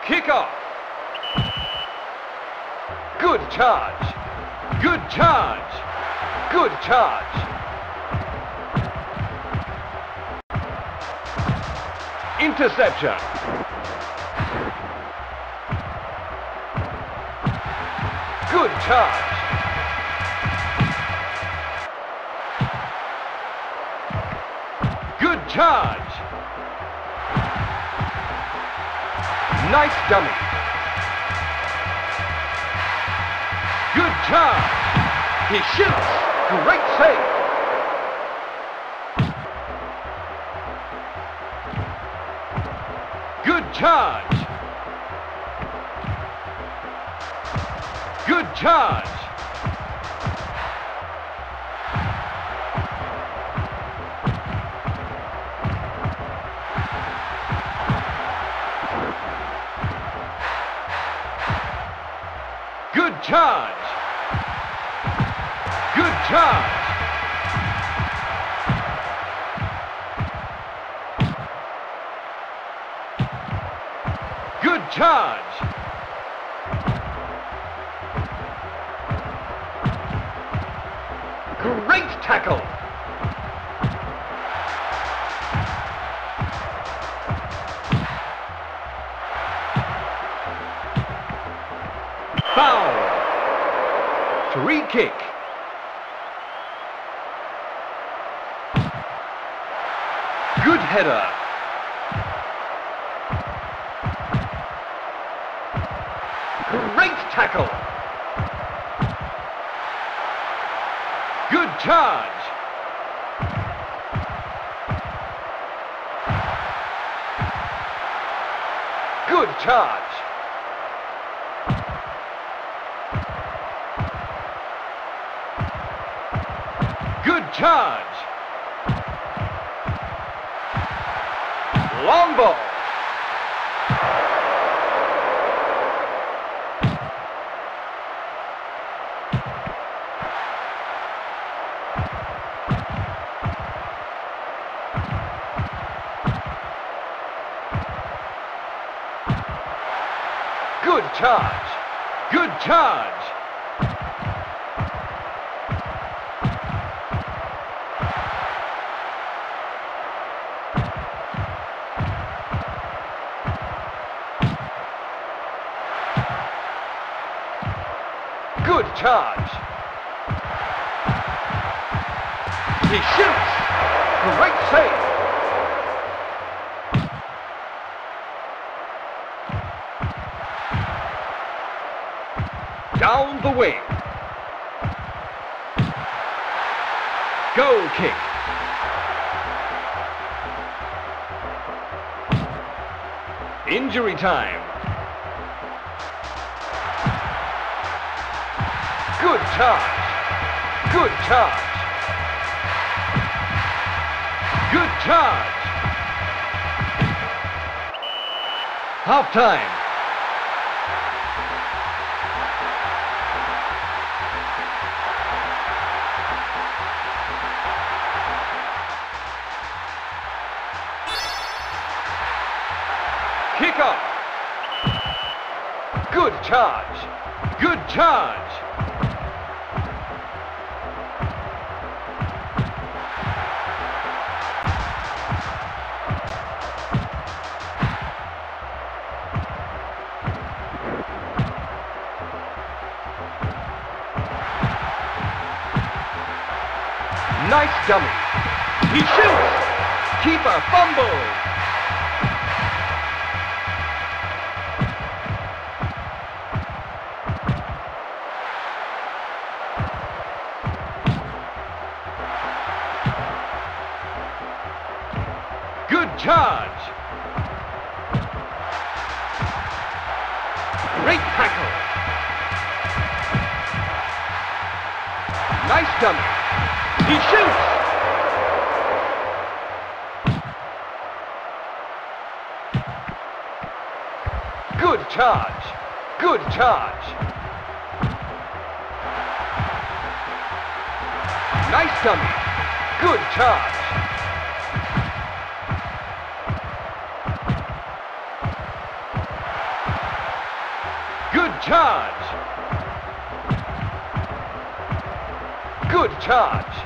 Kick off. Good charge. Good charge. Good charge. Interception. Good charge. Good charge. Nice dummy. Good charge. He shoots. Great save. Good charge. Good charge. Good charge. Good charge. Good charge. Great tackle. Foul. Free kick. Good header. Great tackle. Good charge. Good charge. Good charge. Long ball. Good charge. Good charge. Good charge. He shoots. Great save. Down the wing. Goal kick. Injury time. Good charge. Good charge. Good charge. Half time. Kick off. Good charge. Good charge. Nice dummy. He shoots. Keeper fumbles. Good charge. Great tackle. Nice dummy. He shoots. Good charge. Good charge. Nice dummy. Good charge. charge. Good charge.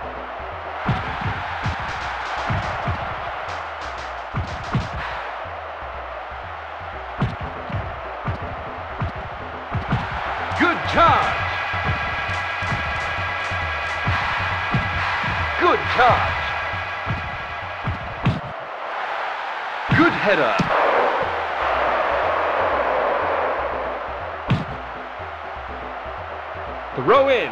Good charge. Good charge. Good header. Throw in.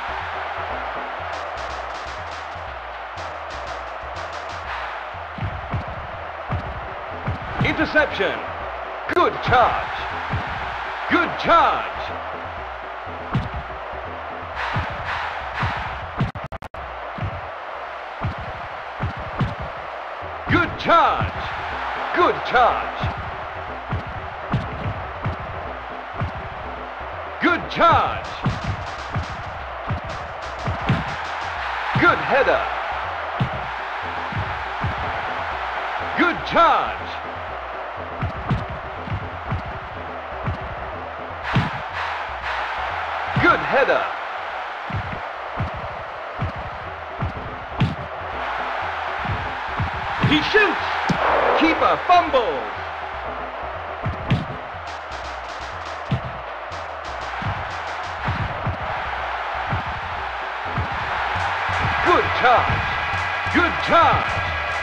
Interception. Good charge. Good charge. Good charge. Good charge. Good charge. Good header. Good charge. Good header. He shoots. Keeper fumbles. Good charge. Good charge.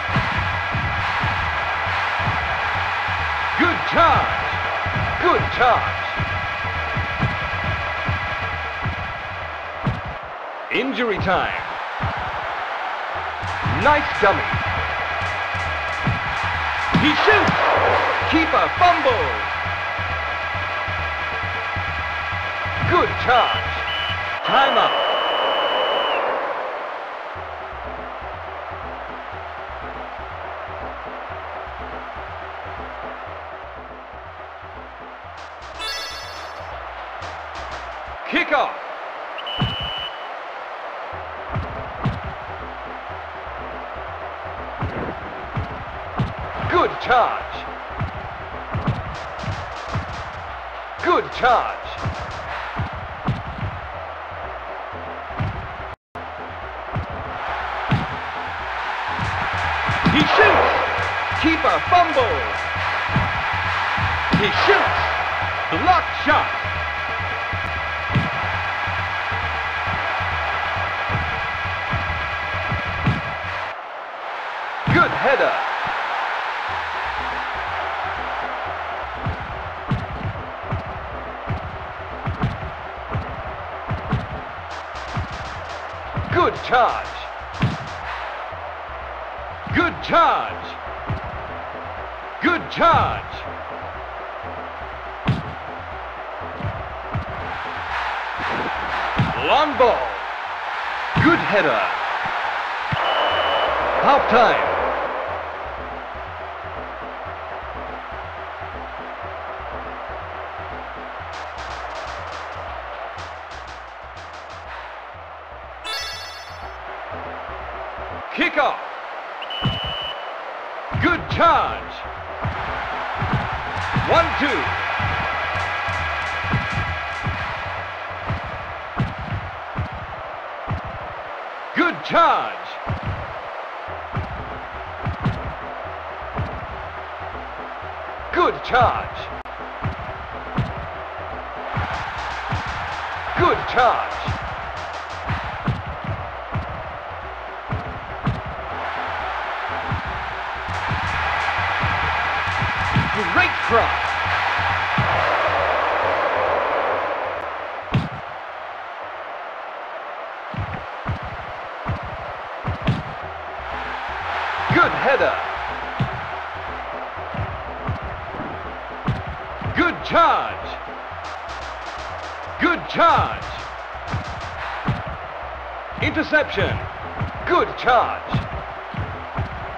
Good charge. Good charge. Injury time. Nice dummy. He shoots. Keeper fumbles. Good charge. Time up. Kick off. Good charge. Good charge. He shoots. Keeper fumbles. He shoots. Blocked shot. Good header. Good charge. Good charge. Good charge. Long ball. Good header. Half time. Kick off. Good charge. 1-2. Good charge. Good charge. Good charge. Great cross. Good header. Good charge. Good charge. Interception. Good charge.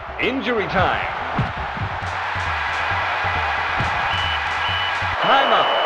Injury time. Time up.